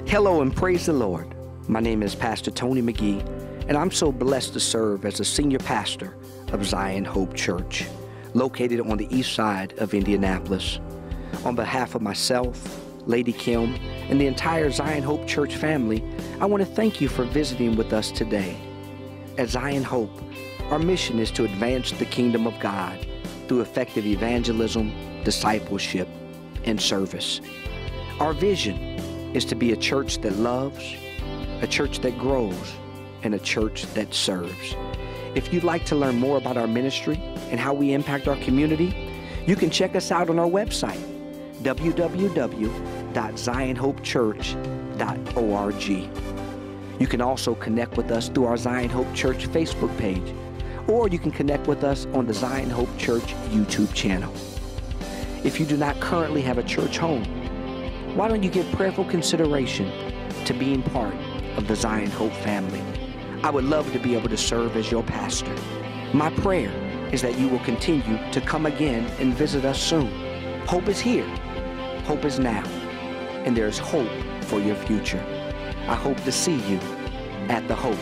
Hello and praise the Lord. My name is Pastor Tony McGee, and I'm so blessed to serve as the senior pastor of Zion Hope Church, located on the east side of Indianapolis. On behalf of myself, Lady Kim, and the entire Zion Hope Church family, I want to thank you for visiting with us today. At Zion Hope, our mission is to advance the kingdom of God through effective evangelism, discipleship, and service. Our vision is to be a church that loves, a church that grows, and a church that serves. If you'd like to learn more about our ministry and how we impact our community, you can check us out on our website, www.zionhopechurch.org. You can also connect with us through our Zion Hope Church Facebook page, or you can connect with us on the Zion Hope Church YouTube channel. If you do not currently have a church home, why don't you give prayerful consideration to being part of the Zion Hope family? I would love to be able to serve as your pastor. My prayer is that you will continue to come again and visit us soon. Hope is here. Hope is now. And there's hope for your future. I hope to see you at the Hope,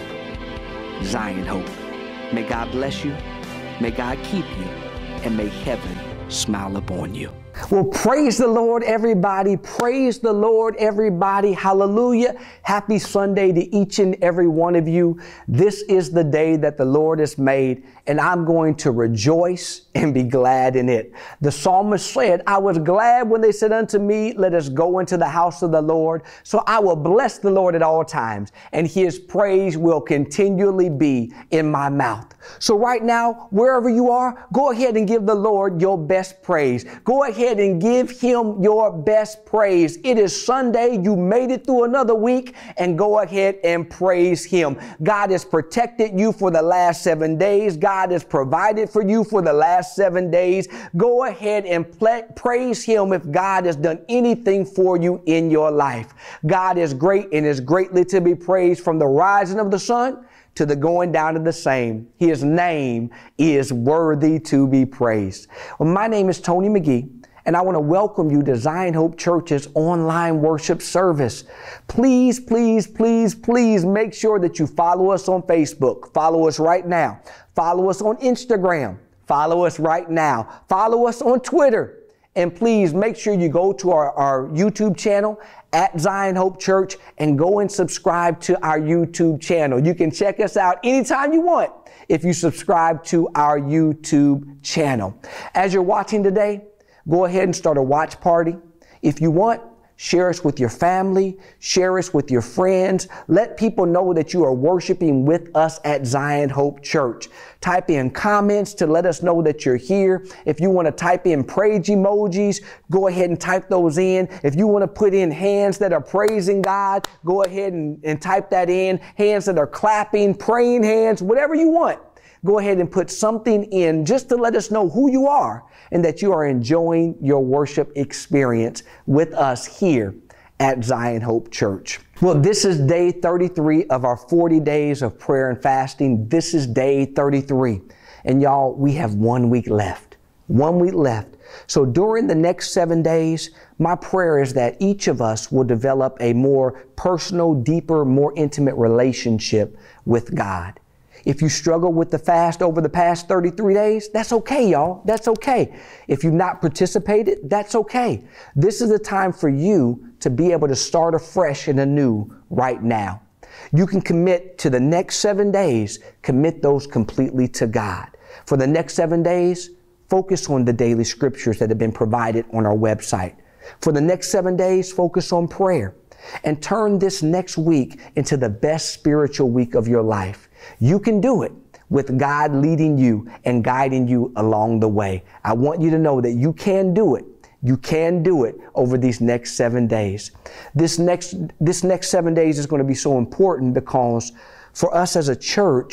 Zion Hope. May God bless you, may God keep you, and may heaven smile upon you. Well, praise the Lord, everybody. Praise the Lord, everybody. Hallelujah. Happy Sunday to each and every one of you. This is the day that the Lord has made, and I'm going to rejoice and be glad in it. The psalmist said, I was glad when they said unto me, let us go into the house of the Lord. So I will bless the Lord at all times, and his praise will continually be in my mouth. So right now, wherever you are, go ahead and give the Lord your best praise. Go ahead and give him your best praise. It is Sunday. You made it through another week, and go ahead and praise him. God has protected you for the last 7 days. God has provided for you for the last 7 days. Go ahead and praise him if God has done anything for you in your life. God is great and is greatly to be praised from the rising of the sun to the going down of the same. His name is worthy to be praised. Well, my name is Tony McGee, and I want to welcome you to Zion Hope Church's online worship service. Please, please, please, please make sure that you follow us on Facebook. Follow us right now. Follow us on Instagram. Follow us right now. Follow us on Twitter. And please make sure you go to our YouTube channel at Zion Hope Church and go and subscribe to our YouTube channel. You can check us out anytime you want if you subscribe to our YouTube channel. As you're watching today, go ahead and start a watch party. If you want, share us with your family, share us with your friends. Let people know that you are worshiping with us at Zion Hope Church. Type in comments to let us know that you're here. If you want to type in praise emojis, go ahead and type those in. If you want to put in hands that are praising God, go ahead and type that in. Hands that are clapping, praying hands, whatever you want. Go ahead and put something in just to let us know who you are and that you are enjoying your worship experience with us here at Zion Hope Church. Well, this is day 33 of our 40 days of prayer and fasting. This is day 33. And y'all, we have 1 week left. 1 week left. So during the next 7 days, my prayer is that each of us will develop a more personal, deeper, more intimate relationship with God. If you struggle with the fast over the past 33 days, that's okay, y'all. That's okay. If you've not participated, that's okay. This is the time for you to be able to start afresh and anew right now. You can commit to the next 7 days, commit those completely to God. For the next 7 days, focus on the daily scriptures that have been provided on our website. For the next 7 days, focus on prayer and turn this next week into the best spiritual week of your life. You can do it with God leading you and guiding you along the way. I want you to know that you can do it. You can do it over these next 7 days. This next 7 days is going to be so important because for us as a church,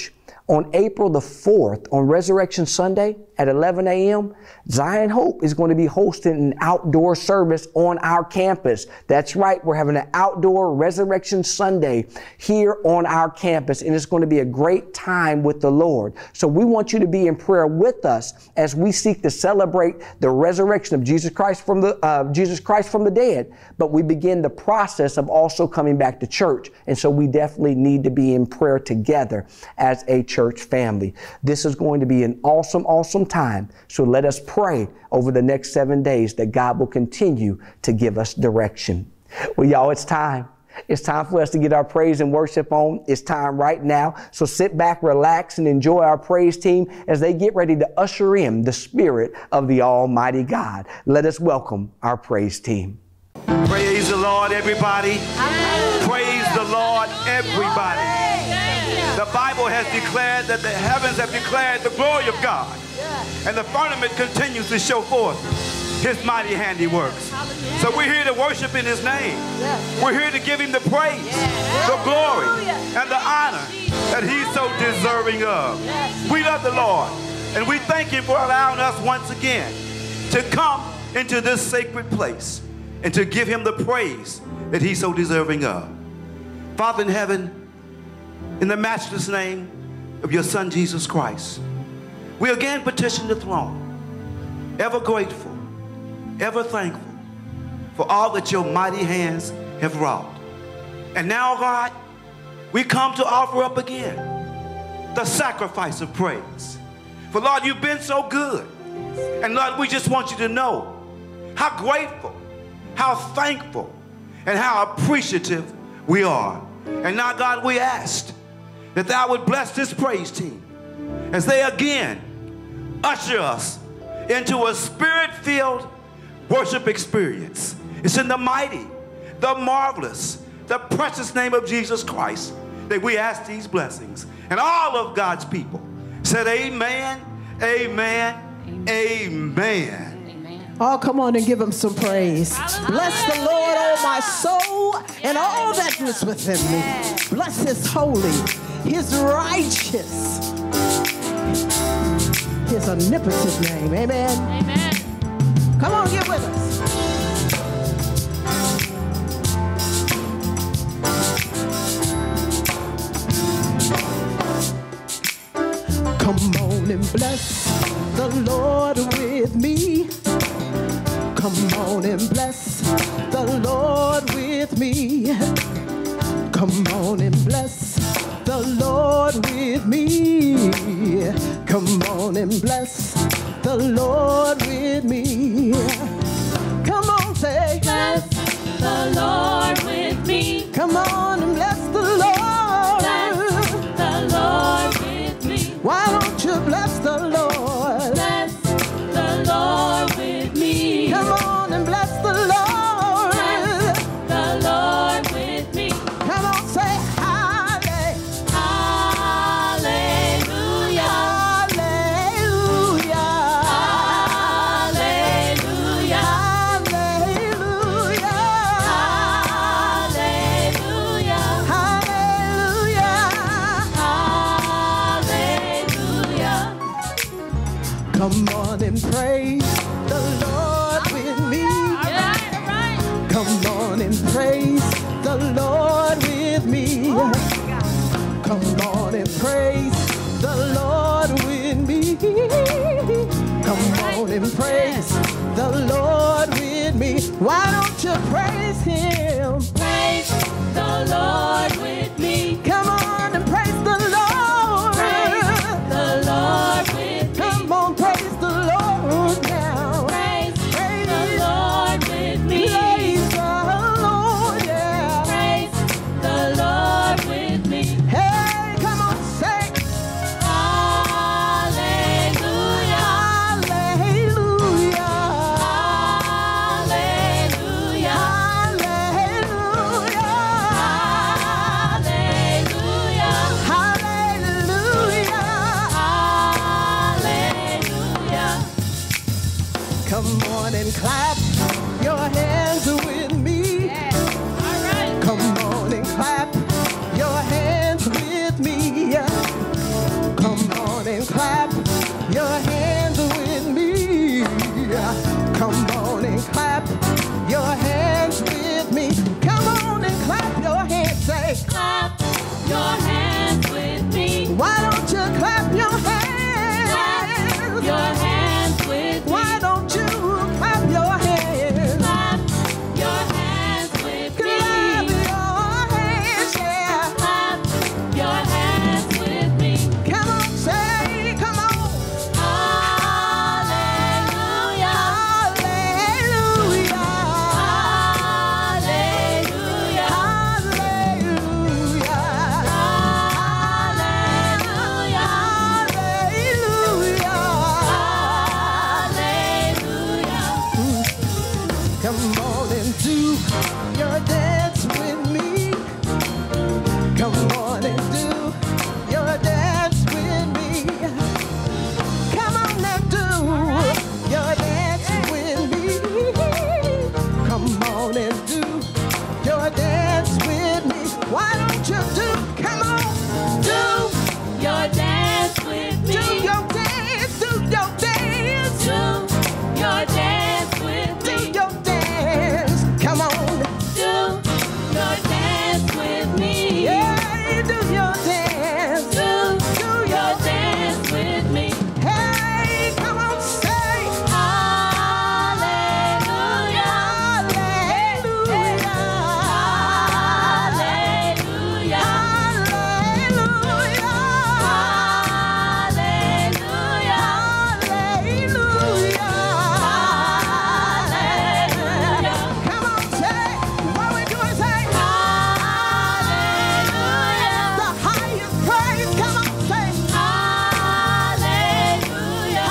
On April the 4th, on Resurrection Sunday at 11 a.m., Zion Hope is going to be hosting an outdoor service on our campus. That's right. We're having an outdoor Resurrection Sunday here on our campus, and it's going to be a great time with the Lord. So we want you to be in prayer with us as we seek to celebrate the resurrection of Jesus Christ from the dead. But we begin the process of also coming back to church. And so we definitely need to be in prayer together as a church family. This is going to be an awesome, awesome time. So let us pray over the next 7 days that God will continue to give us direction. Well, y'all, it's time. It's time for us to get our praise and worship on. It's time right now. So sit back, relax, and enjoy our praise team as they get ready to usher in the Spirit of the Almighty God. Let us welcome our praise team. Praise the Lord, everybody. Praise the Lord, everybody. The Bible has declared that the heavens have declared the glory of God, and the firmament continues to show forth His mighty handiworks. So we're here to worship in His name. We're here to give Him the praise, the glory, and the honor that He's so deserving of. We love the Lord, and we thank Him for allowing us once again to come into this sacred place and to give Him the praise that He's so deserving of. Father in heaven, in the matchless name of your Son, Jesus Christ, we again petition the throne, ever grateful, ever thankful for all that your mighty hands have wrought. And now, God, we come to offer up again the sacrifice of praise. For Lord, you've been so good. And Lord, we just want you to know how grateful, how thankful, and how appreciative we are. And now, God, we ask that thou would bless this praise team as they again usher us into a spirit-filled worship experience. It's in the mighty, the marvelous, the precious name of Jesus Christ that we ask these blessings. And all of God's people said amen, amen, amen. Oh, come on and give Him some praise. Bless the Lord, oh my soul, and all that is within me. Bless His holy, His righteous, His omnipotent name. Amen. Amen. Come on, get with us. Come on and bless the Lord with me. Come on and bless the Lord with me. Come on and bless the Lord with me. Come on and bless the Lord with me. Come on, say, bless the Lord with me. Come on and bless the Lord. Bless the Lord with me. Why don't you bless the Lord? Bless the Lord with me. Come on and bless the Lord. Bless the Lord with me. Come on, say hallelujah. Hallelujah. Hallelujah. Hallelujah. Hallelujah. Hallelujah. Hallelujah. Come on and praise the Lord with me. Come on and praise the Lord with me. Come on and praise the Lord with me. Come on and praise the Lord with me. Why don't you praise Him? Praise the Lord with me. Come on and praise the Lord. Praise the Lord with me. Come on, praise the Lord now. Praise the Lord with me. Praise the Lord, yeah. Praise the Lord with me. Hey, come on, say Hallelujah. hallelujah. Hallelujah. Hallelujah. your hands with me. Why don't you clap your hands? Clap your hands with me. Why don't you clap your hands? Clap your hands with me. Clap your hands, yeah. Clap your hands with me. Come on, say, come on. Hallelujah. Hallelujah. Hallelujah. Hallelujah. Hallelujah. Come on and do your dance with me. Come on and do your dance with me. Come on and do your dance with me. Come on and do your dance with me. Why don't you do? Come on, do Your dance with me. do your dance, do your dance, Do your dance with do me. your dance. Come on. Do your dance with me. Yeah, do your dance. Do your your dance with me. Hey, come on, say Hallelujah. hallelujah. Hallelujah. Hallelujah. Hallelujah. Hallelujah. Come on, say what we doing, say Hallelujah. the highest praise. Come on, say Hallelujah.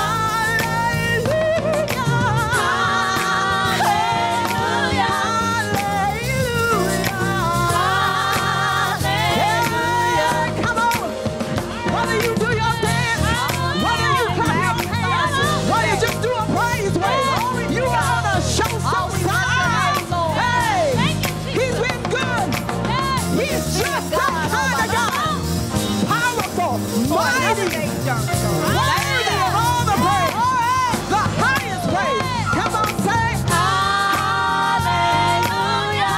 Come on. Whether you do your dance, whether you clap your hands, whether you just do a praise wave, you ought to show some signs. Hey, he's been good. He's just that kind of God. Powerful, mighty, worthy of all the praise, the highest praise. Come on, say Hallelujah.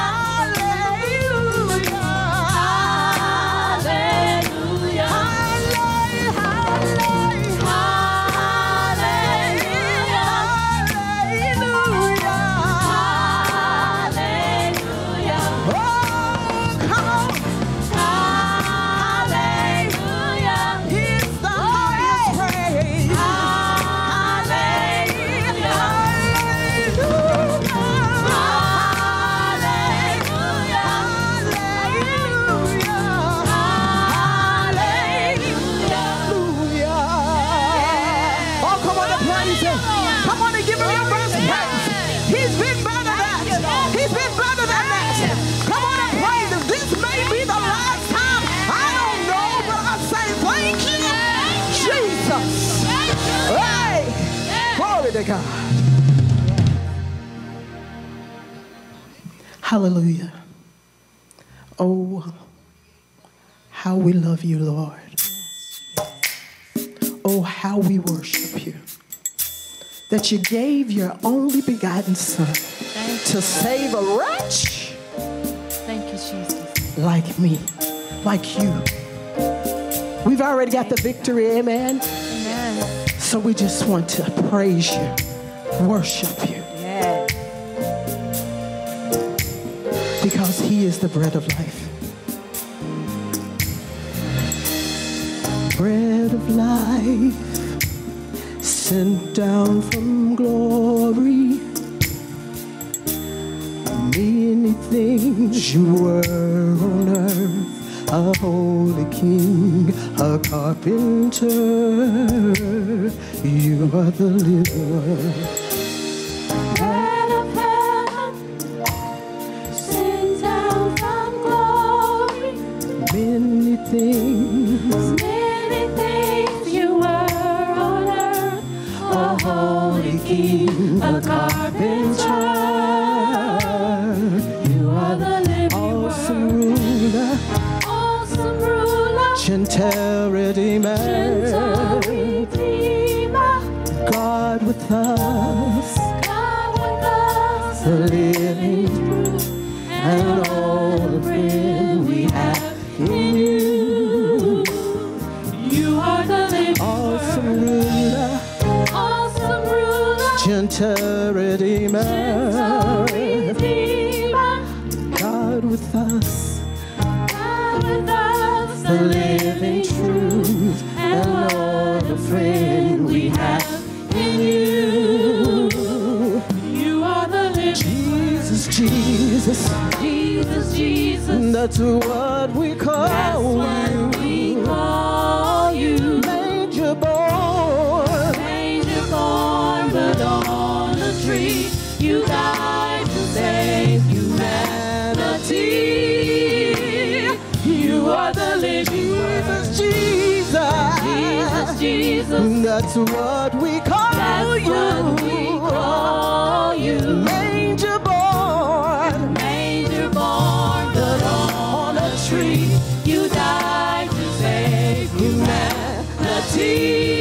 hallelujah. Hallelujah. Come on and give him your best praise. He's been better than that. He's been better than that. Come on and praise him. This may be the last time. I don't know, but I say thank you, Jesus. Hey, glory to God. Hallelujah. Oh, how we love you, Lord. Oh, how we worship you. That you gave your only begotten Son to save a wretch Thank you, Jesus. like me, like you. We've already got the victory, amen? Amen. So we just want to praise you, worship you. Because he is the bread of life. Bread of life, sent down from glory. Many things you were on earth, a holy king, a carpenter. You are the deliverer. Bread of heaven, sent down from glory. Many things You were on earth, a holy king, a carpenter. You are the living awesome word. ruler, Awesome ruler, gentle redeemer, gentle redeemer, God with us, God with us, the living truth, and all the friend we have in you. with us, the living truth, and Lord, the friend we have in you. You are the living Jesus, Jesus, Jesus, Jesus. that's what we call That's what we call you. Manger born, Manger born, but on a tree you died to save humanity. You are the living word. Jesus, Jesus, Jesus. that's what we call That's you. what we call you. Manger born, Manger born, but on a tree you died to save humanity.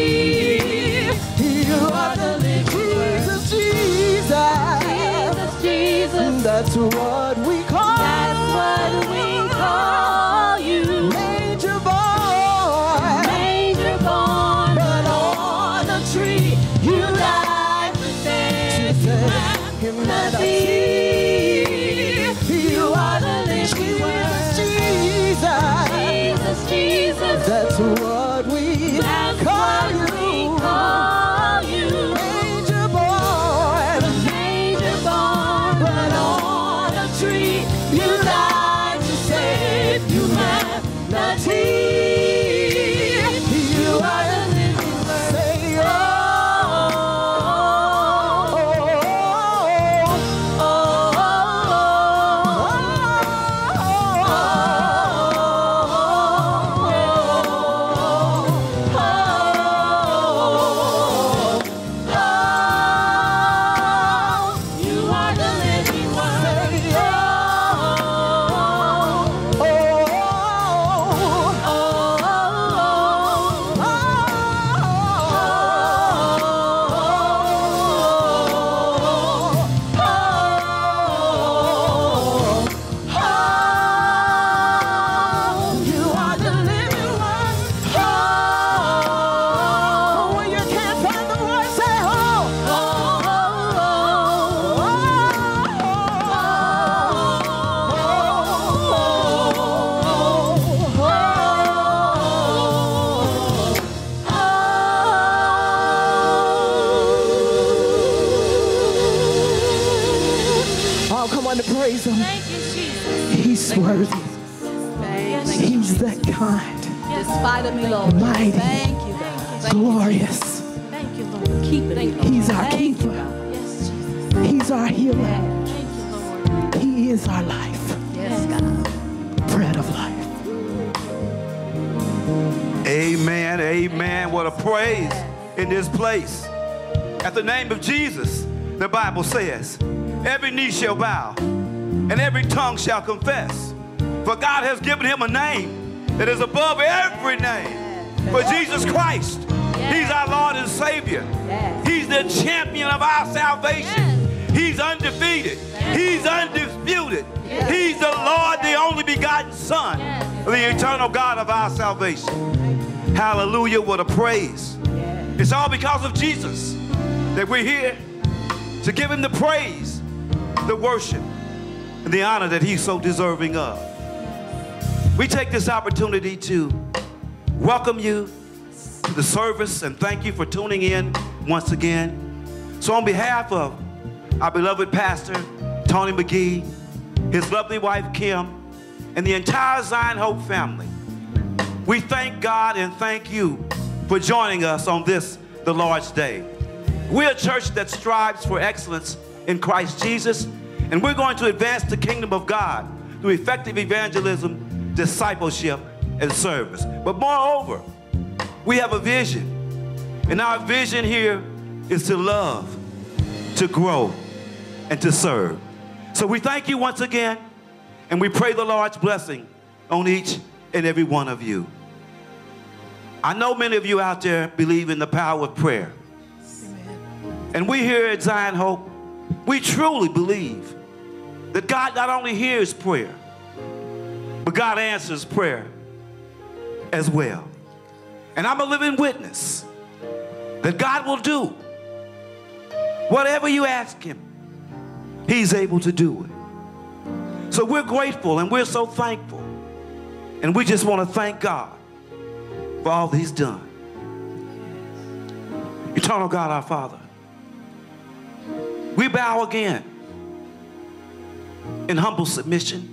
you are the living word. Jesus, Jesus, Jesus, Jesus. that's what we call That's what we call you. Manger born, Manger born, but on a tree you died to save humanity. You are the living word. Jesus, Jesus, Jesus. that's what we That's call what we you. call you. Manger born, Manger born, but on a tree you died to save humanity. You are the living word. say Oh, you are the living word. You are the living word. when you can't find the words, say oh, come on to praise him. Thank you, Jesus. He's worthy. Yes, He's that kind, Despite of me, Lord. mighty, Thank you, God. glorious. Thank you, Lord. Keep it. Thank you. He's our Thank you, keeper. God. Yes, Jesus. He's our healer. Thank you, Lord. He is our life, Yes, God. bread of life. Amen, amen. What a praise in this place. At the name of Jesus, the Bible says, every knee shall bow and every tongue shall confess. For God has given him a name that is above every name. For Jesus Christ, he's our Lord and Savior. He's the champion of our salvation. He's undefeated. He's undisputed. He's the Lord, the only begotten Son, the eternal God of our salvation. Hallelujah, what a praise. It's all because of Jesus that we're here to give him the praise, the worship, and the honor that he's so deserving of. We take this opportunity to welcome you to the service and thank you for tuning in once again. So on behalf of our beloved pastor, Tony McGee, his lovely wife, Kim, and the entire Zion Hope family, we thank God and thank you for joining us on this, the Lord's Day. We're a church that strives for excellence in Christ Jesus, and we're going to advance the kingdom of God through effective evangelism, discipleship, and service. But moreover, we have a vision, and our vision here is to love, to grow, and to serve. So we thank you once again, and we pray the Lord's blessing on each and every one of you. I know many of you out there believe in the power of prayer. And we here at Zion Hope, we truly believe that God not only hears prayer, but God answers prayer as well. And I'm a living witness that God will do whatever you ask him, he's able to do it. So we're grateful and we're so thankful And we just want to thank God for all that he's done. Eternal God, our Father, we bow again in humble submission.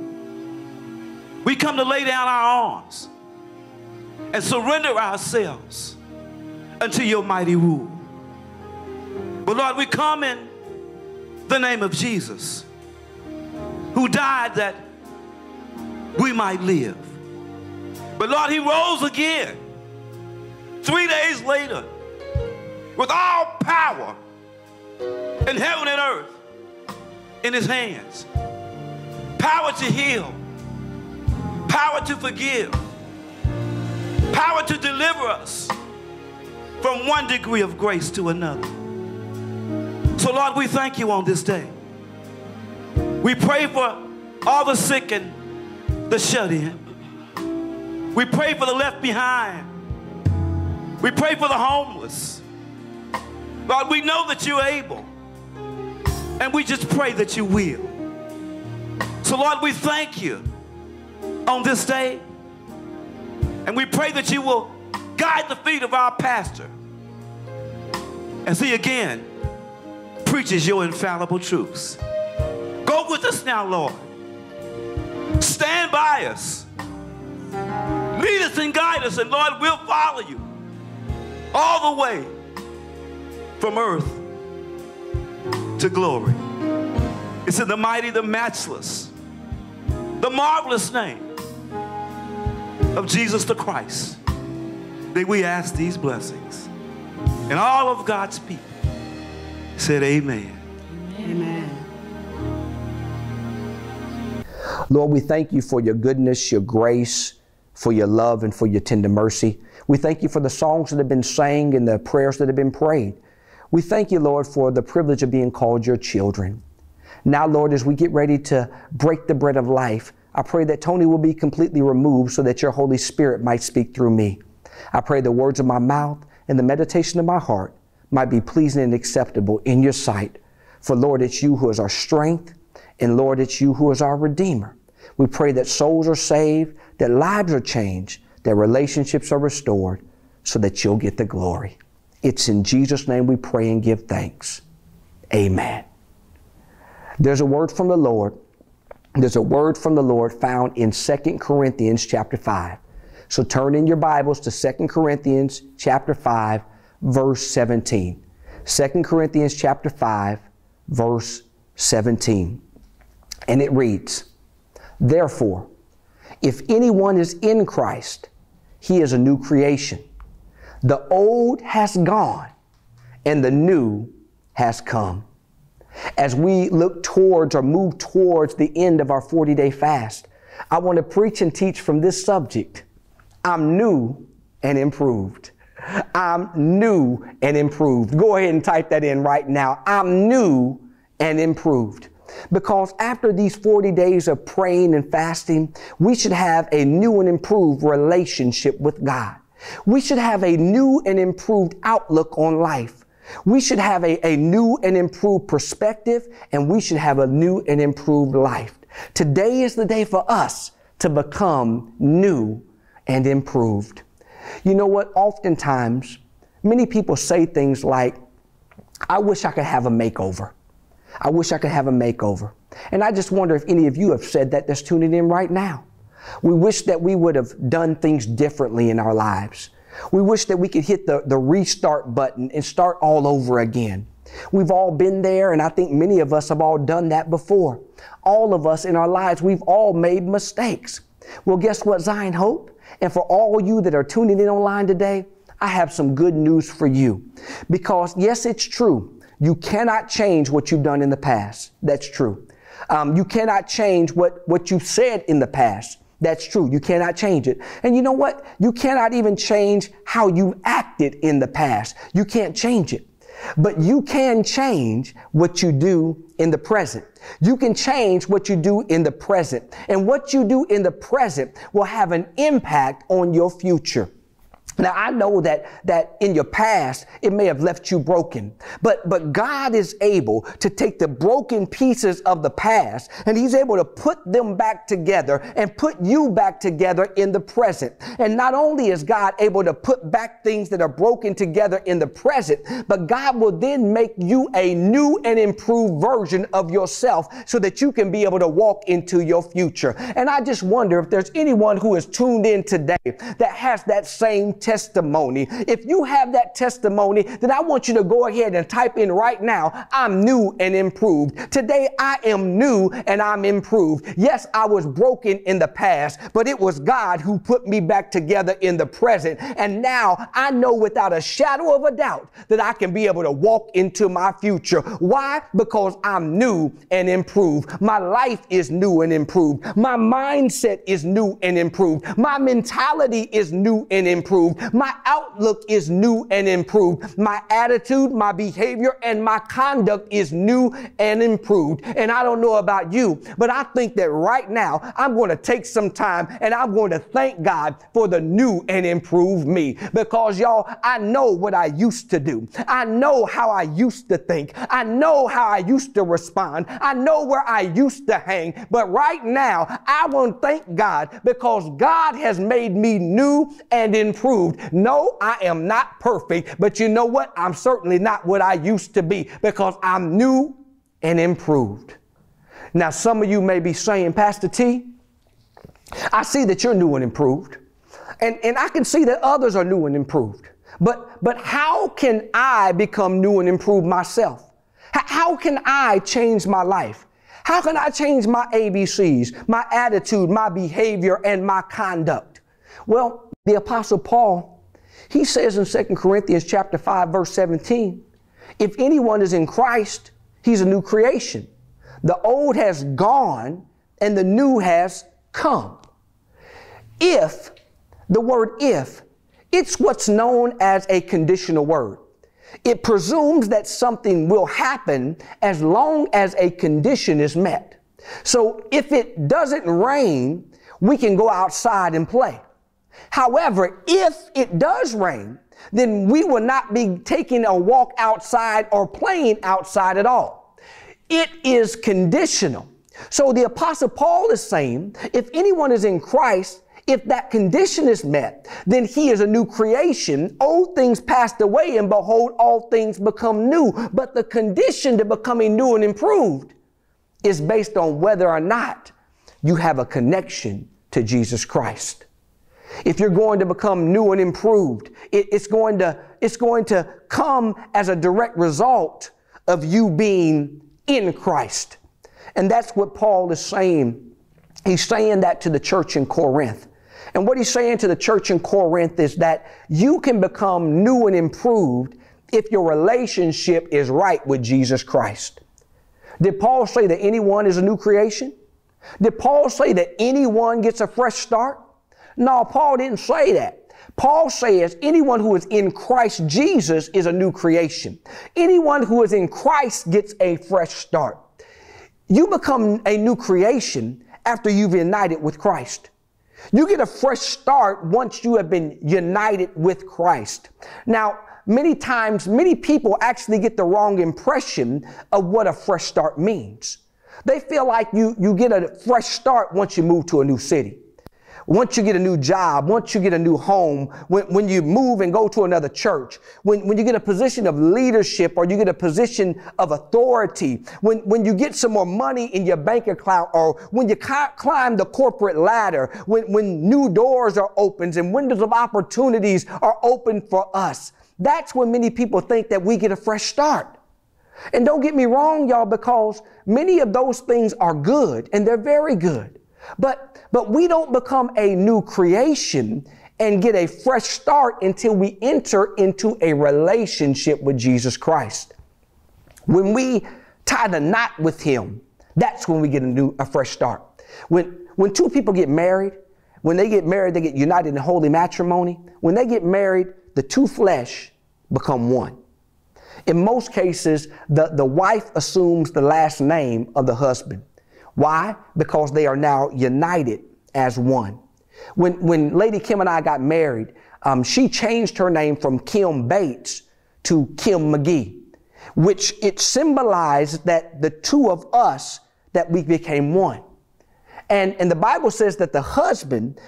We come to lay down our arms and surrender ourselves unto your mighty rule. But Lord, we come in the name of Jesus, who died that we might live. But Lord, he rose again 3 days later with all power in heaven and earth in his hands. Power to heal, power to forgive, power to deliver us from one degree of grace to another. So Lord, we thank you on this day. We pray for all the sick and the shut in. We pray for the left behind. We pray for the homeless. Lord, we know that you're able, and we just pray that you will. So Lord, we thank you on this day, and we pray that you will guide the feet of our pastor as he again preaches your infallible truths. Go with us now, Lord. Stand by us. Lead us and guide us, and Lord, we'll follow you all the way from earth to glory. It's in the mighty, the matchless, the marvelous name of Jesus the Christ that we ask these blessings. And all of God's people said amen. Amen. Lord, we thank you for your goodness, your grace, for your love, and for your tender mercy. We thank you for the songs that have been sang and the prayers that have been prayed. We thank you, Lord, for the privilege of being called your children. Now, Lord, as we get ready to break the bread of life, I pray that Tony will be completely removed so that your Holy Spirit might speak through me. I pray the words of my mouth and the meditation of my heart might be pleasing and acceptable in your sight. For, Lord, it's you who is our strength, and, Lord, it's you who is our Redeemer. We pray that souls are saved, that lives are changed, that relationships are restored, so that you'll get the glory. It's in Jesus' name we pray and give thanks. Amen. There's a word from the Lord. There's a word from the Lord found in 2 Corinthians chapter 5. So turn in your Bibles to 2 Corinthians chapter 5, verse 17. 2 Corinthians chapter 5, verse 17. And it reads, "Therefore, if anyone is in Christ, he is a new creation. The old has gone and the new has come." As we look towards or move towards the end of our 40-day fast, I want to preach and teach from this subject. I'm new and improved. I'm new and improved. Go ahead and type that in right now. I'm new and improved. Because after these 40 days of praying and fasting, we should have a new and improved relationship with God. We should have a new and improved outlook on life. We should have a new and improved perspective, and we should have a new and improved life. Today is the day for us to become new and improved. You know what? Oftentimes, many people say things like, "I wish I could have a makeover. I wish I could have a makeover." And I just wonder if any of you have said that that's tuning in right now. We wish that we would have done things differently in our lives. We wish that we could hit the restart button and start all over again. We've all been there, and I think many of us have all done that before. All of us in our lives, we've all made mistakes. Well, guess what, Zion Hope? And for all you that are tuning in online today, I have some good news for you. Because yes, it's true. You cannot change what you've done in the past. That's true. You cannot change what you've said in the past. That's true. You cannot change it. And you know what? You cannot even change how you acted in the past. You can't change it. But you can change what you do in the present. You can change what you do in the present. And what you do in the present will have an impact on your future. Now, I know that in your past, it may have left you broken, but God is able to take the broken pieces of the past, and he's able to put them back together and put you back together in the present. And not only is God able to put back things that are broken together in the present, but God will then make you a new and improved version of yourself so that you can be able to walk into your future. And I just wonder if there's anyone who is tuned in today that has that same testimony. If you have that testimony, then I want you to go ahead and type in right now, I'm new and improved. Today, I am new and I'm improved. Yes, I was broken in the past, but it was God who put me back together in the present. And now I know without a shadow of a doubt that I can be able to walk into my future. Why? Because I'm new and improved. My life is new and improved. My mindset is new and improved. My mentality is new and improved. My outlook is new and improved. My attitude, my behavior, and my conduct is new and improved. And I don't know about you, but I think that right now I'm going to take some time and I'm going to thank God for the new and improved me. Because y'all, I know what I used to do. I know how I used to think. I know how I used to respond. I know where I used to hang. But right now, I want to thank God because God has made me new and improved. No, I am not perfect, but you know what? I'm certainly not what I used to be because I'm new and improved. Now, some of you may be saying, Pastor T, I see that you're new and improved, and I can see that others are new and improved. But how can I become new and improved myself? How can I change my life? How can I change my ABCs, my attitude, my behavior, and my conduct? Well, the Apostle Paul, he says in 2 Corinthians chapter 5, verse 17, if anyone is in Christ, he's a new creation. The old has gone and the new has come. If, the word if, it's what's known as a conditional word. It presumes that something will happen as long as a condition is met. So if it doesn't rain, we can go outside and play. However, if it does rain, then we will not be taking a walk outside or playing outside at all. It is conditional. So the Apostle Paul is saying, if anyone is in Christ, if that condition is met, then he is a new creation. Old things passed away, and behold, all things become new. But the condition to becoming new and improved is based on whether or not you have a connection to Jesus Christ. If you're going to become new and improved, it's going to come as a direct result of you being in Christ. And that's what Paul is saying. He's saying that to the church in Corinth. And what he's saying to the church in Corinth is that you can become new and improved if your relationship is right with Jesus Christ. Did Paul say that anyone is a new creation? Did Paul say that anyone gets a fresh start? No, Paul didn't say that. Paul says anyone who is in Christ Jesus is a new creation. Anyone who is in Christ gets a fresh start. You become a new creation after you've united with Christ. You get a fresh start once you have been united with Christ. Now, many times, many people actually get the wrong impression of what a fresh start means. They feel like you get a fresh start once you move to a new city. Once you get a new job, once you get a new home, when you move and go to another church, when you get a position of leadership or you get a position of authority, when you get some more money in your bank account, or when you climb the corporate ladder, when new doors are opened and windows of opportunities are open for us, that's when many people think that we get a fresh start. And don't get me wrong, y'all, because many of those things are good and they're very good. But we don't become a new creation and get a fresh start until we enter into a relationship with Jesus Christ. When we tie the knot with him, that's when we get a fresh start. When two people get married, when they get married, they get united in holy matrimony. When they get married, the two flesh become one. In most cases, the wife assumes the last name of the husband. Why? Because they are now united as one. When Lady Kim and I got married, she changed her name from Kim Bates to Kim McGee, which it symbolized that the two of us, that we became one. And the Bible says that the husband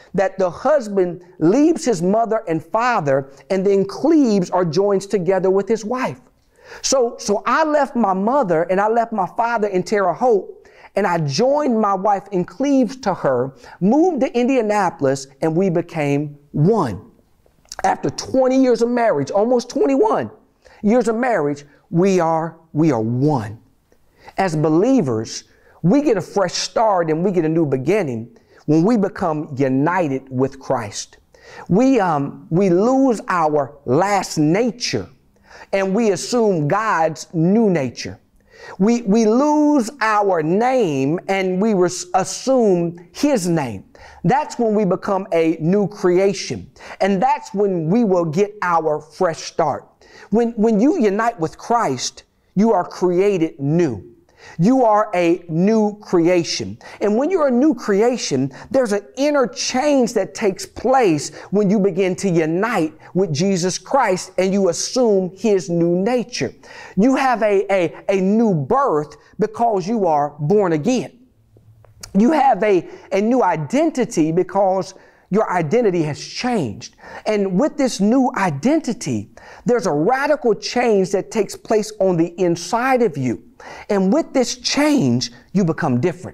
leaves his mother and father and then cleaves or joins together with his wife. So I left my mother and I left my father in Terre Haute, and I joined my wife in Cleves to her, moved to Indianapolis, and we became one. After 20 years of marriage, almost 21 years of marriage, we are one. As believers, we get a fresh start and we get a new beginning when we become united with Christ. We lose our last nature and we assume God's new nature. We lose our name and we assume his name. That's when we become a new creation. And that's when we will get our fresh start. When you unite with Christ, you are created new. You are a new creation. And when you're a new creation, there's an inner change that takes place when you begin to unite with Jesus Christ and you assume his new nature. You have a new birth because you are born again. You have a new identity because your identity has changed. And with this new identity, there's a radical change that takes place on the inside of you. And with this change, you become different.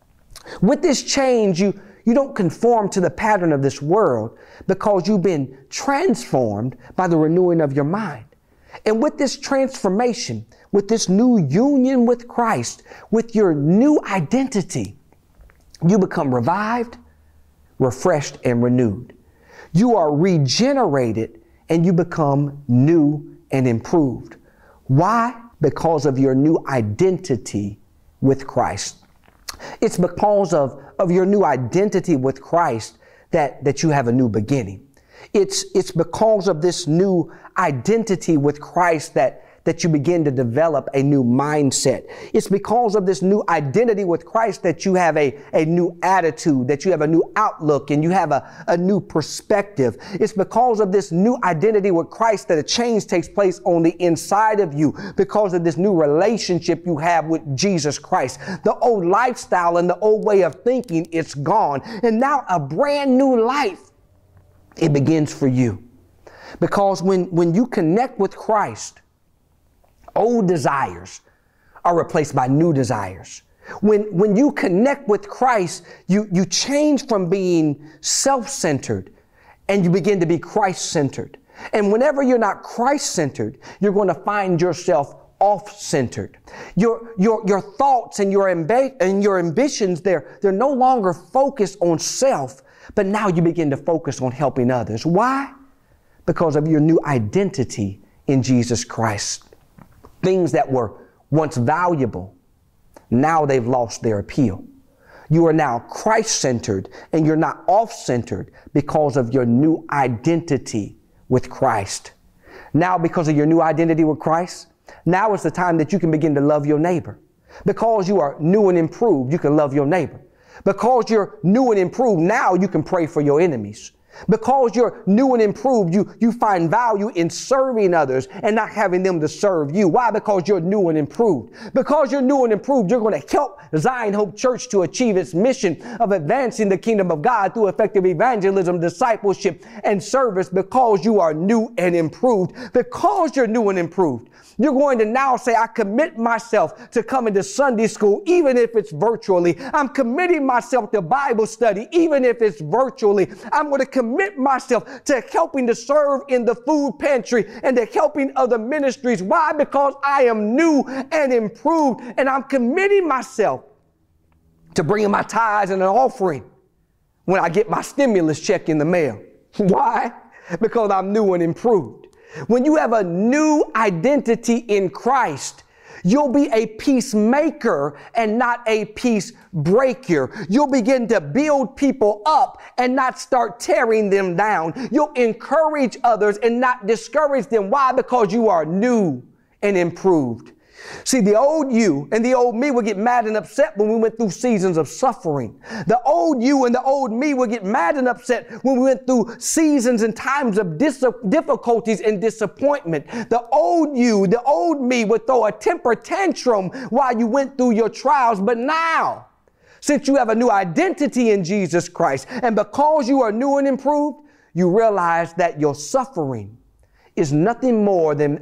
With this change, you don't conform to the pattern of this world because you've been transformed by the renewing of your mind. And with this transformation, with this new union with Christ, with your new identity, you become revived, refreshed, and renewed. You are regenerated and you become new and improved. Why? Because of your new identity with Christ. It's because of your new identity with Christ that you have a new beginning. It's because of this new identity with Christ that you begin to develop a new mindset. It's because of this new identity with Christ that you have a new attitude, that you have a new outlook, and you have a new perspective. It's because of this new identity with Christ that a change takes place on the inside of you because of this new relationship you have with Jesus Christ. The old lifestyle and the old way of thinking, it's gone. And now a brand new life, it begins for you. Because when you connect with Christ, old desires are replaced by new desires. When you connect with Christ, you change from being self-centered and you begin to be Christ-centered. And whenever you're not Christ-centered, you're going to find yourself off-centered. Your thoughts and your ambitions, they're no longer focused on self, but now you begin to focus on helping others. Why? Because of your new identity in Jesus Christ. Things that were once valuable, now they've lost their appeal. You are now Christ-centered and you're not off-centered because of your new identity with Christ. Now, because of your new identity with Christ, now is the time that you can begin to love your neighbor. Because you are new and improved, you can love your neighbor. Because you're new and improved, now you can pray for your enemies. Because you're new and improved, you find value in serving others and not having them to serve you. Why? Because you're new and improved. Because you're new and improved, you're going to help Zion Hope Church to achieve its mission of advancing the kingdom of God through effective evangelism, discipleship, and service. Because you are new and improved. Because you're new and improved, you're going to now say, I commit myself to coming to Sunday school, even if it's virtually. I'm committing myself to Bible study, even if it's virtually. I'm going to commit myself to helping to serve in the food pantry and to helping other ministries. Why? Because I am new and improved, and I'm committing myself to bringing my tithes and an offering when I get my stimulus check in the mail. Why? Because I'm new and improved. When you have a new identity in Christ, you'll be a peacemaker and not a peace breaker. You'll begin to build people up and not start tearing them down. You'll encourage others and not discourage them. Why? Because you are new and improved. See, the old you and the old me would get mad and upset when we went through seasons of suffering. The old you and the old me would get mad and upset when we went through seasons and times of difficulties and disappointment. The old you, the old me would throw a temper tantrum while you went through your trials. But now, since you have a new identity in Jesus Christ, and because you are new and improved, you realize that your suffering is nothing more than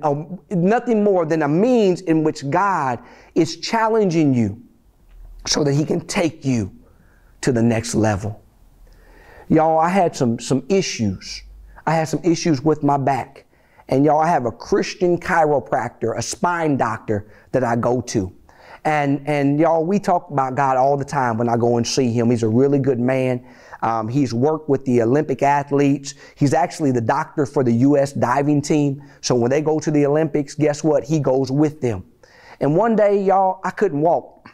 a means in which God is challenging you so that he can take you to the next level. Y'all, I had some issues. I had some issues with my back. And y'all, I have a Christian chiropractor, a spine doctor that I go to. And y'all, we talk about God all the time when I go and see him. He's a really good man. He's worked with the Olympic athletes. He's actually the doctor for the U.S. diving team. So when they go to the Olympics, guess what? He goes with them. And one day, y'all, I couldn't walk.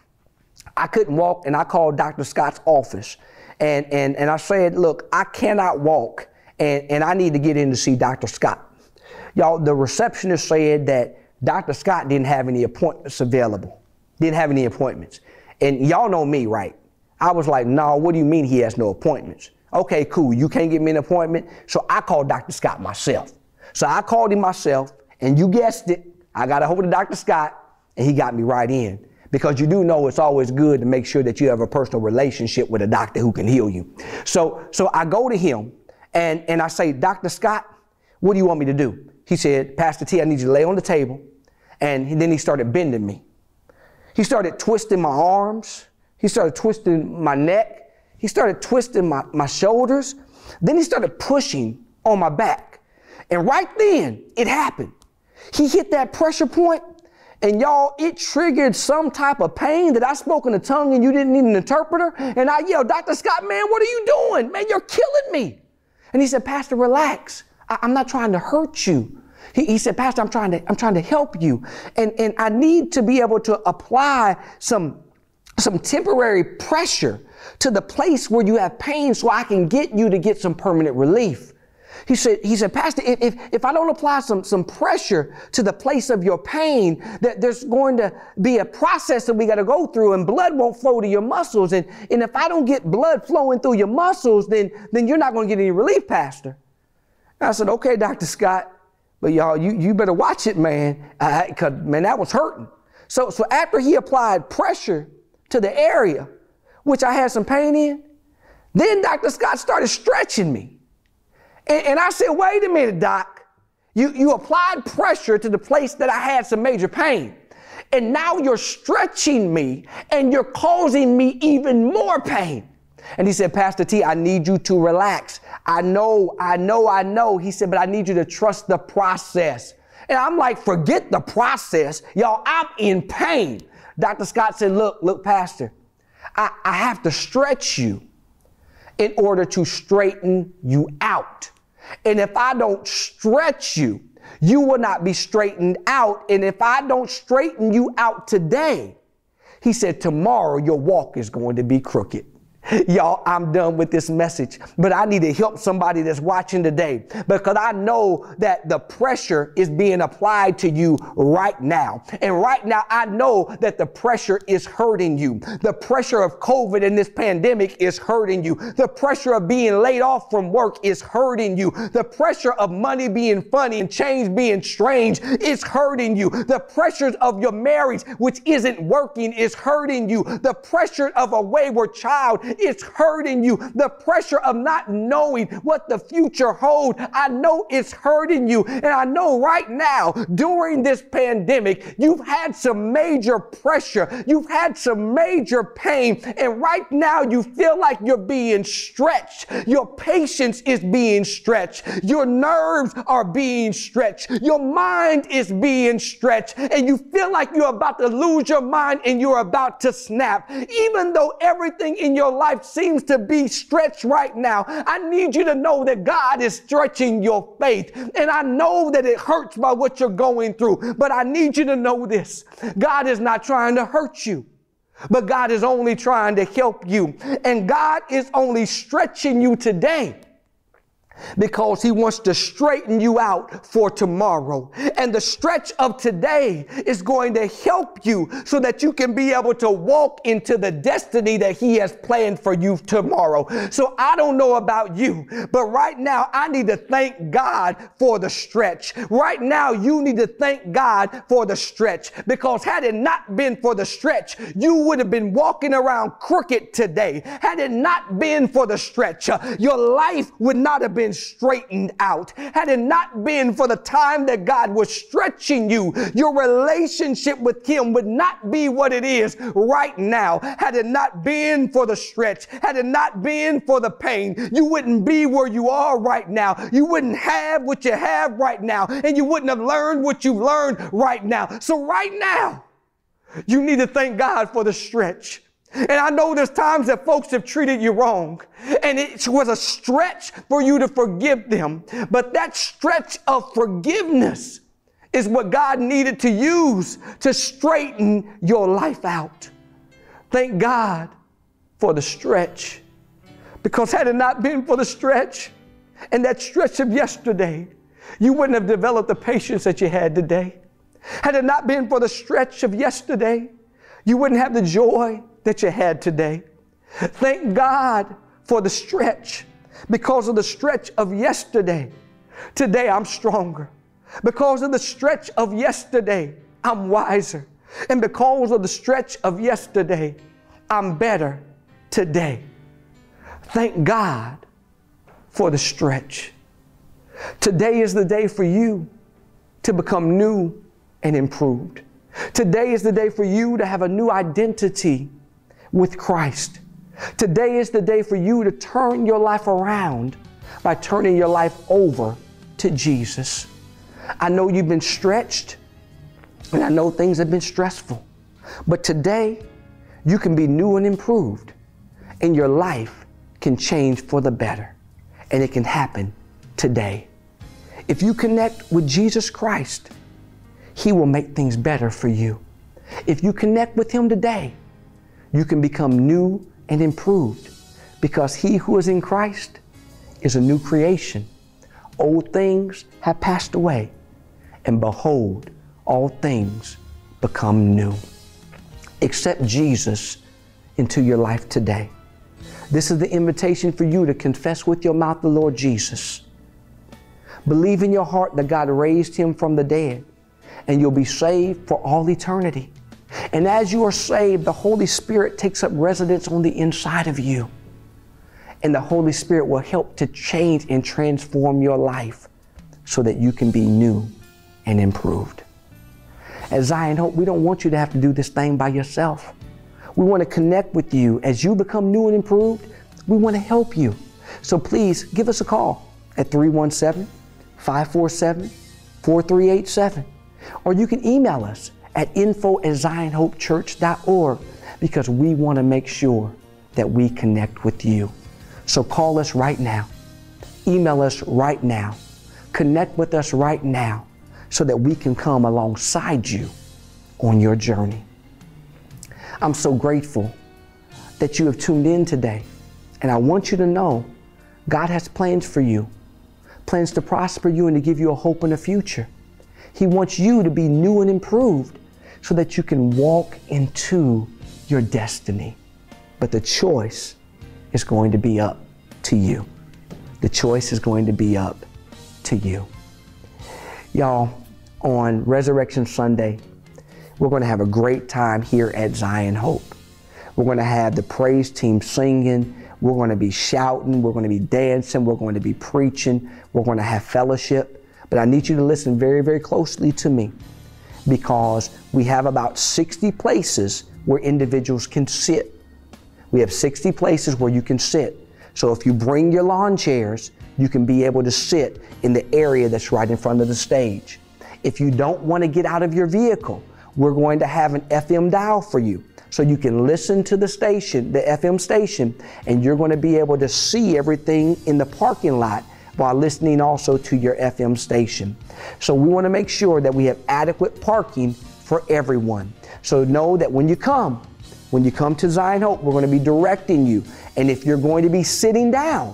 And I called Dr. Scott's office. And I said, look, I cannot walk and I need to get in to see Dr. Scott. Y'all, the receptionist said that Dr. Scott didn't have any appointments available. Didn't have any appointments. And y'all know me, right? I was like, no, what do you mean he has no appointments? Okay, cool. You can't get me an appointment. So I called Dr. Scott myself. So I called him myself, and you guessed it. I got a hold of Dr. Scott, and he got me right in. Because you do know it's always good to make sure that you have a personal relationship with a doctor who can heal you. So I go to him, and I say, Dr. Scott, what do you want me to do? He said, Pastor T, I need you to lay on the table. And then he started bending me. He started twisting my arms. He started twisting my neck. He started twisting my shoulders. Then he started pushing on my back. And right then, it happened. He hit that pressure point, and y'all, it triggered some type of pain that I spoke in a tongue and you didn't need an interpreter. And I yelled, Dr. Scott, man, what are you doing? Man, you're killing me. And he said, Pastor, relax. I'm not trying to hurt you. He said, Pastor, I'm trying to help you. And I need to be able to apply some temporary pressure to the place where you have pain so I can get you to get some permanent relief. He said, Pastor, if I don't apply some pressure to the place of your pain, that there's going to be a process that we got to go through, and blood won't flow to your muscles. And if I don't get blood flowing through your muscles, then you're not going to get any relief, Pastor. And I said, okay, Dr. Scott, but y'all, you better watch it, man, because, man, that was hurting. So after he applied pressure to the area, which I had some pain in, then Dr. Scott started stretching me. And I said, wait a minute, Doc. You applied pressure to the place that I had some major pain. And now you're stretching me and you're causing me even more pain. And he said, Pastor T, I need you to relax. I know. He said, but I need you to trust the process. And I'm like, forget the process. Y'all, I'm in pain. Dr. Scott said, look, Pastor, I have to stretch you in order to straighten you out. And if I don't stretch you, you will not be straightened out. And if I don't straighten you out today, he said, tomorrow your walk is going to be crooked. Y'all, I'm done with this message, but I need to help somebody that's watching today, because I know that the pressure is being applied to you right now. And right now, I know that the pressure is hurting you. The pressure of COVID and this pandemic is hurting you. The pressure of being laid off from work is hurting you. The pressure of money being funny and change being strange is hurting you. The pressures of your marriage, which isn't working, is hurting you. The pressure of a wayward child, it's hurting you. The pressure of not knowing what the future holds, I know it's hurting you. And I know right now, during this pandemic, you've had some major pressure. You've had some major pain. And right now, you feel like you're being stretched. Your patience is being stretched. Your nerves are being stretched. Your mind is being stretched. And you feel like you're about to lose your mind and you're about to snap. Even though everything in your life seems to be stretched right now, I need you to know that God is stretching your faith. And I know that it hurts by what you're going through, but I need you to know this. God is not trying to hurt you, but God is only trying to help you. And God is only stretching you today because he wants to straighten you out for tomorrow. And the stretch of today is going to help you so that you can be able to walk into the destiny that he has planned for you tomorrow. So I don't know about you, but right now I need to thank God for the stretch. Right now you need to thank God for the stretch, because had it not been for the stretch, you would have been walking around crooked today. Had it not been for the stretch, your life would not have been straightened out. Had it not been for the time that God was stretching you, your relationship with him would not be what it is right now. Had it not been for the stretch, had it not been for the pain, you wouldn't be where you are right now. You wouldn't have what you have right now, and you wouldn't have learned what you've learned right now. So right now, you need to thank God for the stretch. And I know there's times that folks have treated you wrong, and it was a stretch for you to forgive them. But that stretch of forgiveness is what God needed to use to straighten your life out. Thank God for the stretch, because had it not been for the stretch and that stretch of yesterday, you wouldn't have developed the patience that you had today. Had it not been for the stretch of yesterday, you wouldn't have the joy that you had today. Thank God for the stretch. Because of the stretch of yesterday, today I'm stronger. Because of the stretch of yesterday, I'm wiser. And because of the stretch of yesterday, I'm better today. Thank God for the stretch. Today is the day for you to become new and improved. Today is the day for you to have a new identity with Christ. Today is the day for you to turn your life around by turning your life over to Jesus. I know you've been stretched, and I know things have been stressful, but today you can be new and improved, and your life can change for the better, and it can happen today. If you connect with Jesus Christ, he will make things better for you. If you connect with him today, you can become new and improved, because he who is in Christ is a new creation. Old things have passed away, and behold, all things become new. Accept Jesus into your life today. This is the invitation for you to confess with your mouth the Lord Jesus. Believe in your heart that God raised him from the dead, and you'll be saved for all eternity. And as you are saved, the Holy Spirit takes up residence on the inside of you. And the Holy Spirit will help to change and transform your life so that you can be new and improved. At Zion Hope, we don't want you to have to do this thing by yourself. We want to connect with you. As you become new and improved, we want to help you. So please give us a call at 317-547-4387. Or you can email us at info@zionhopechurch.org, because we want to make sure that we connect with you. So call us right now. Email us right now. Connect with us right now so that we can come alongside you on your journey. I'm so grateful that you have tuned in today. And I want you to know God has plans for you, plans to prosper you and to give you a hope in the future. He wants you to be new and improved so that you can walk into your destiny. But the choice is going to be up to you. The choice is going to be up to you. Y'all, on Resurrection Sunday, we're going to have a great time here at Zion Hope. We're going to have the praise team singing. We're going to be shouting. We're going to be dancing. We're going to be preaching. We're going to have fellowship. But I need you to listen very, very closely to me, because we have about 60 places where individuals can sit. We have 60 places where you can sit. So if you bring your lawn chairs, you can be able to sit in the area that's right in front of the stage. If you don't want to get out of your vehicle, we're going to have an FM dial for you, so you can listen to the station, the FM station, and you're going to be able to see everything in the parking lot while listening also to your FM station. So we want to make sure that we have adequate parking for everyone. So know that when you come to Zion Hope, we're going to be directing you. And if you're going to be sitting down,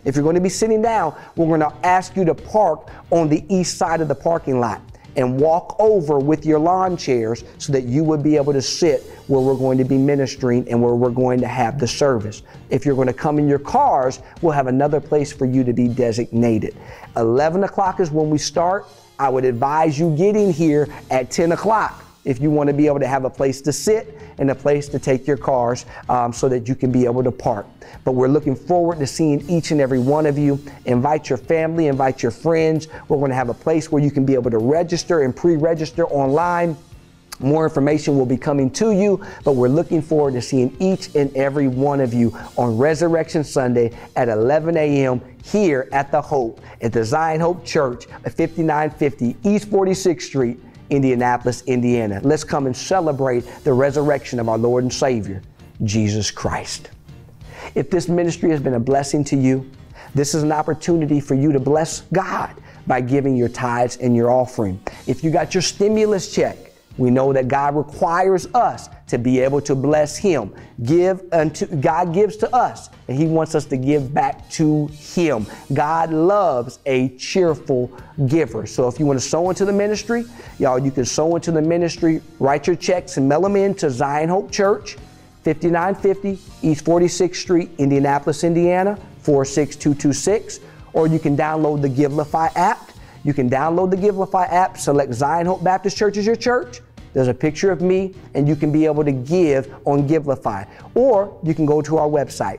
If you're going to be sitting down, we're going to ask you to park on the east side of the parking lot and walk over with your lawn chairs so that you would be able to sit where we're going to be ministering and where we're going to have the service. If you're going to come in your cars, we'll have another place for you to be designated. 11 o'clock is when we start. I would advise you getting here at 10 o'clock if you want to be able to have a place to sit and a place to take your cars so that you can be able to park. But we're looking forward to seeing each and every one of you. Invite your family, invite your friends. We're going to have a place where you can be able to register and pre-register online. More information will be coming to you, but we're looking forward to seeing each and every one of you on Resurrection Sunday at 11 a.m. here at the Hope at the Zion Hope Church at 5950 East 46th Street, Indianapolis, Indiana. Let's come and celebrate the resurrection of our Lord and Savior, Jesus Christ. If this ministry has been a blessing to you, this is an opportunity for you to bless God by giving your tithes and your offering. If you got your stimulus check, we know that God requires us to be able to bless Him. God gives to us, and He wants us to give back to Him. God loves a cheerful giver. So if you want to sow into the ministry, y'all, you can sow into the ministry, write your checks and mail them in to Zion Hope Church, 5950 East 46th Street, Indianapolis, Indiana, 46226. Or you can download the Givelify app. You can download the Givelify app, select Zion Hope Baptist Church as your church. There's a picture of me, and you can be able to give on Givelify. Or you can go to our website,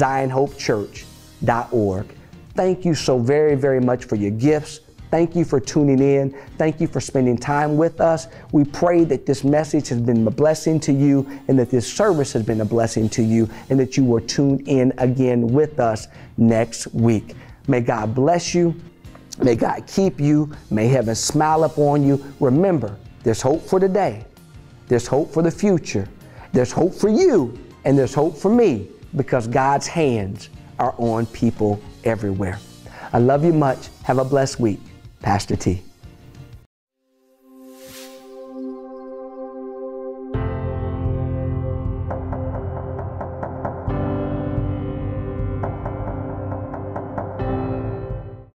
zionhopechurch.org. Thank you so very, very much for your gifts. Thank you for tuning in. Thank you for spending time with us. We pray that this message has been a blessing to you and that this service has been a blessing to you and that you will tune in again with us next week. May God bless you. May God keep you. May heaven smile upon you. Remember, there's hope for today. There's hope for the future. There's hope for you, and there's hope for me because God's hands are on people everywhere. I love you much. Have a blessed week. Pastor T.